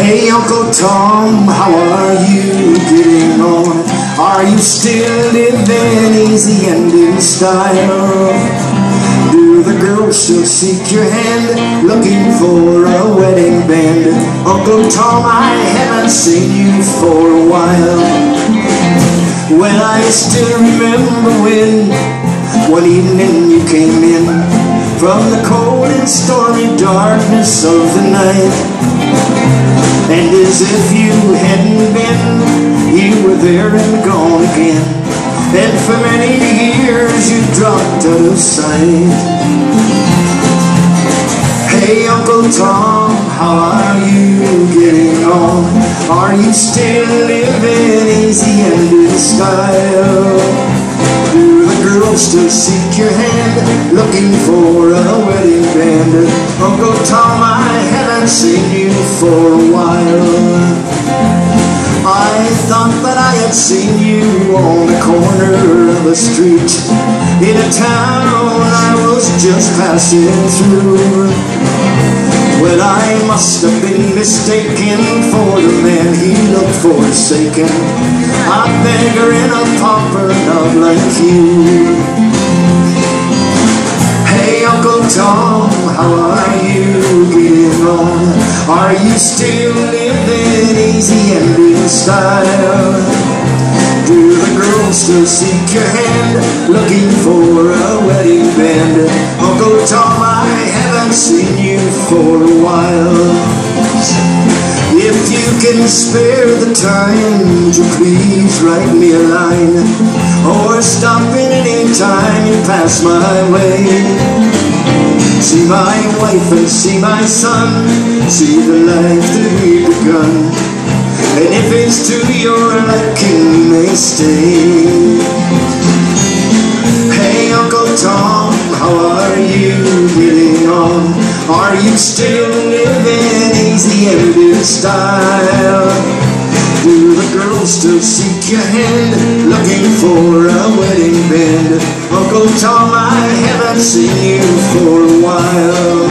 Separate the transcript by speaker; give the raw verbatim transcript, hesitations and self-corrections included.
Speaker 1: Hey Uncle Tom, how are you getting on? Are you still living easy and in style? Do the girls still seek your hand, looking for a wedding band? Uncle Tom, I haven't seen you for a while. Well, I still remember when one evening you came in from the cold and stormy darkness of the night. And as if you hadn't been, you were there and gone again. And for many years you dropped out of sight. Hey Uncle Tom, how are you getting on? Are you still living easy and in style? Do the girls still seek your hand, looking for a wedding band? Uncle Tom, I haven't seen you for a while. I thought that I had seen you on the corner of a street in a town I was just passing through. Well, I must have been mistaken for the man he looked forsaken, a beggar and a pauper, not like you. Hey Uncle Tom, how are you getting on? Are you still living easy and in style? Do the girls still seek your hand, looking for a wedding band? Uncle Tom, I haven't seen you for a while. If you can spare the time, would you please write me a line, or stop in any time you pass my way? See my wife and see my son, see the life that we've begun, and if it's to your liking, you may stay. Hey Uncle Tom, how are you getting on? Are you still living easy and in style? Do the girls still seek your hand, looking for a wedding band? Uncle Tom, I haven't seen you for a while.